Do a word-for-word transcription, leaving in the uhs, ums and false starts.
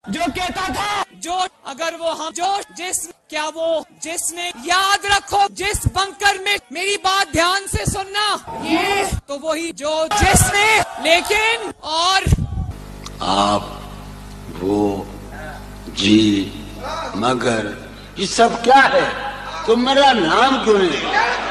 जो कहता था जो अगर वो हम जो जिस क्या वो जिसने याद रखो जिस बंकर में मेरी बात ध्यान से सुनना ये तो वही जो जिसने लेकिन और आप वो जी मगर ये सब क्या है? तो मेरा नाम क्यों नहीं?